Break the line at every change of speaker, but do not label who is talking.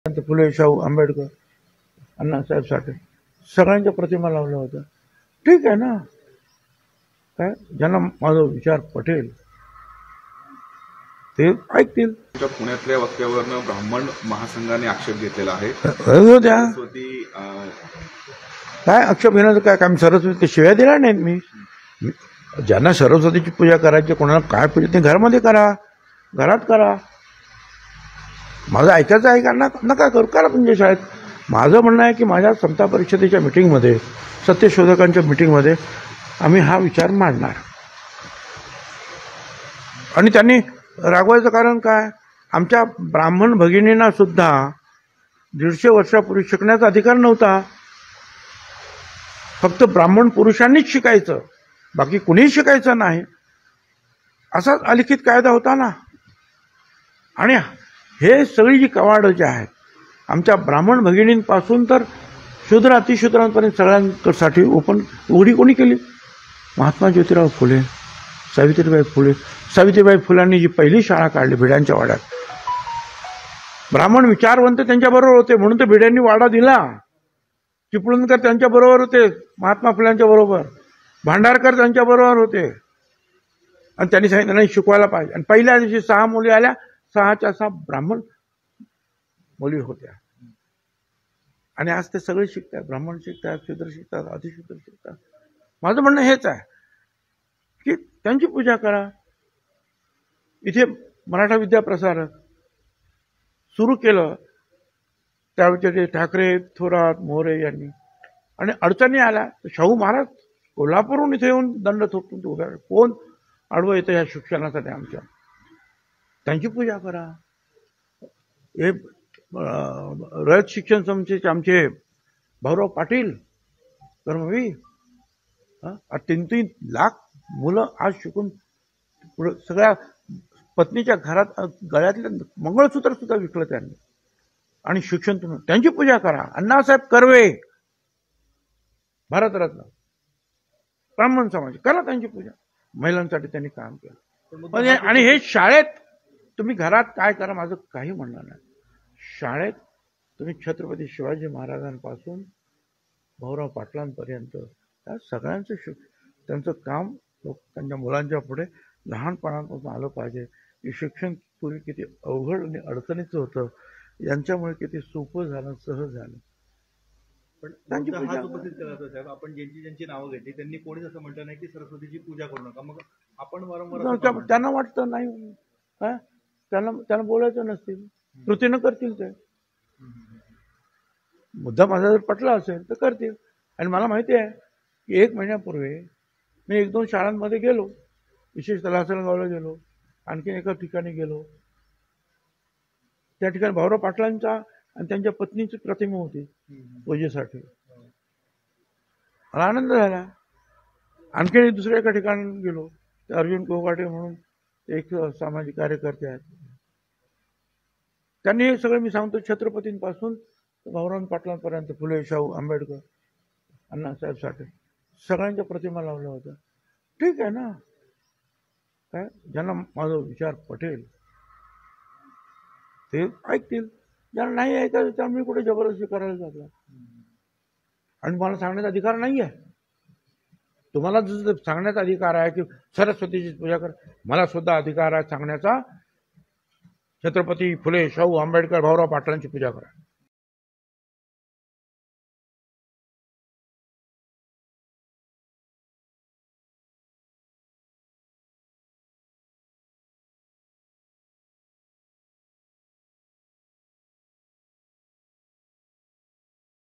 फुले, शाहू, आंबेडकर, अण्णासाहेब साठे सगळ्यांच्या प्रतिमा लावल्या होत्या. ठीक आहे ना, काय ज्यांना माझा विचार पटेल ते ऐकतील.
पुण्यातल्या वक्तव्यावरनं ब्राह्मण महासंघाने आक्षेप घेतलेला आहे.
द्या काय आक्षेप घेण्याचं काय काम, सरस्वती शिव्या दिल्या नाहीत मी. ज्यांना सरस्वतीची पूजा करायची, कोणाला काय पूजा ते घरामध्ये करा, घरात करा. माझं ऐकायचं आहे का नका करू, करा तुमच्या शाळेत. माझं म्हणणं आहे की माझ्या समता परिषदेच्या मिटिंगमध्ये, सत्यशोधकांच्या मिटिंगमध्ये आम्ही हा विचार मांडणार. आणि त्यांनी रागवायचं कारण काय, आमच्या ब्राह्मण भगिनींना सुद्धा 150 वर्षापूर्वी शिकण्याचा अधिकार नव्हता. फक्त ब्राह्मण पुरुषांनीच शिकायचं, बाकी कुणीही शिकायचं नाही, असाच अलिखित कायदा होता ना. आणि हे सगळी जी कवाडं जी आहेत आमच्या ब्राह्मण भगिनींपासून तर शूद्र अतिशूद्रांपर्यंत सगळ्यांसाठी उघडी कोणी केली? महात्मा ज्योतिराव फुले, सावित्रीबाई फुलांनी जी पहिली शाळा काढली भिड्यांच्या वाड्यात, ब्राह्मण विचारवंत त्यांच्याबरोबर होते म्हणून तर भिड्यांनी वाडा दिला. चिपळूणकर त्यांच्याबरोबर होते, महात्मा फुल्यांच्या बरोबर, भांडारकर त्यांच्याबरोबर होते. आणि त्यांनी सांगितलं नाही शिकवायला पाहिजे. आणि पहिल्या दिवशी 6 मुली आल्या, 6च्या 6 ब्राह्मण मुली होत्या. आणि आज ते सगळे शिकतात, ब्राह्मण शिकतात, शूद्र शिकतात, अतिशूद्र शिकतात. माझं म्हणणं हेच आहे की त्यांची पूजा करा. इथे मराठा विद्या प्रसारक सुरू केलं त्यावेळी ठाकरे, थोरात, मोरे यांनी. आणि अडचणी आल्या तर शाहू महाराज कोल्हापूरहून इथे येऊन दंड थोपटून उभ्या, कोण आडवं येतं या शिक्षणासाठी आमच्या. त्यांची पूजा करा. हे रयत शिक्षण समितीचे आमचे भाऊराव पाटील कर्मवीर, 3-3 लाख मुलं आज शिकून पुढे, सगळ्या पत्नीच्या घरात गळ्यातलं मंगळसूत्र सुद्धा विकलं त्यांनी. आणि शिक्षण तुम्ही त्यांची पूजा करा. अण्णासाहेब कर्वे भारतरत्न, ब्राह्मण समाज, करा त्यांची पूजा. महिलांसाठी त्यांनी काम केलं. आणि हे शाळेत तुम्ही घरात काय करा माझं काही म्हणणं नाही. शाळेत तुम्ही छत्रपती शिवाजी महाराजांपासून भाऊराव पाटलांपर्यंत त्या सगळ्यांचं त्यांचं काम त्यांच्या मुलांच्या पुढे लहानपणापासून आलं पाहिजे. की शिक्षण पूर्वी किती अवघड आणि अडचणीचं होतं, यांच्यामुळे किती सोपं झालं, सहज झालं.
पण त्यांची हात उपस्थित करायचं साहेब, आपण ज्यांची नावं घेतली त्यांनी कोणीच असं म्हटलं नाही की सरस्वतीची पूजा करू नका. मग आपण वारंवार
त्यांना वाटतं नाही, त्यांना बोलायचं नसतील, कृतीनं करतील ते. मुद्दा माझा जर पटला असेल तर करतील. आणि मला माहिती आहे की 1 महिन्यापूर्वी मी 1-2 शाळांमध्ये गेलो, विशेष लासलगावला गेलो, आणखीन एका ठिकाणी गेलो. त्या ठिकाणी भाऊराव पाटलांचा आणि त्यांच्या पत्नीची प्रतिमा होती पूजेसाठी. मला आनंद झाला. आणखीन दुसऱ्या एका ठिकाणी गेलो, ते अर्जुन कोकाटे म्हणून एक सामाजिक कार्यकर्ते आहेत, त्यांनी हे सगळं मी सांगतो छत्रपतींपासून भाऊराव पाटलांपर्यंत फुले, शाहू, आंबेडकर, अण्णासाहेब साठे सगळ्यांच्या प्रतिमा लावल्या होत्या. ठीक आहे ना, काय ज्यांना माझा विचार पटेल ते ऐकतील, ज्यांना नाही ऐकायचं त्यांना मी कुठे जबरदस्ती करायला जातो. आणि मला सांगण्याचा अधिकार नाही आहे. तुम्हाला जसं सांगण्याचा अधिकार आहे की सरस्वतीची पूजा कर, मला सुद्धा अधिकार आहे सांगण्याचा, छत्रपती फुले, शाहू, आंबेडकर, भाऊराव पाटलांची पूजा करा.